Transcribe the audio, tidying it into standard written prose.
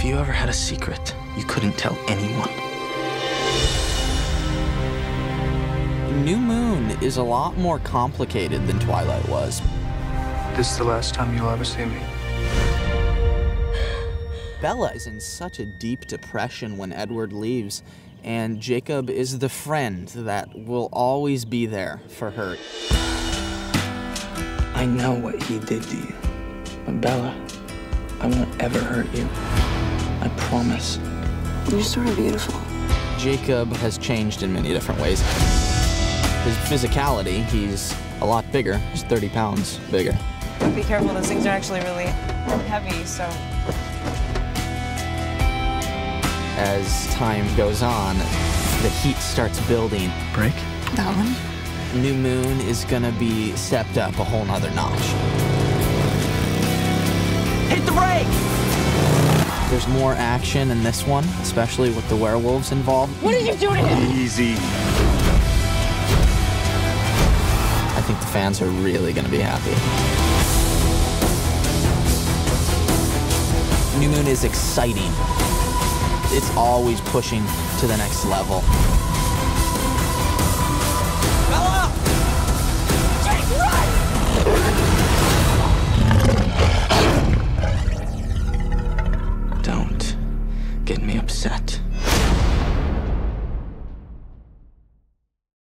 you ever had a secret you couldn't tell anyone? New Moon is a lot more complicated than Twilight was. This is the last time you'll ever see me. Bella is in such a deep depression when Edward leaves, and Jacob is the friend that will always be there for her. I know what he did to you, but Bella, I won't ever hurt you. I promise. You're sort of beautiful. Jacob has changed in many different ways. His physicality, he's a lot bigger. He's 30 pounds bigger. Be careful, those things are actually really heavy, so. As time goes on, the heat starts building. Break? That one? New Moon is gonna be stepped up a whole nother notch. Hit the brake! There's more action in this one, especially with the werewolves involved. What did you do to him? Easy. I think the fans are really gonna be happy. New Moon is exciting. It's always pushing to the next level. Bella! Jake, run! Don't get me upset.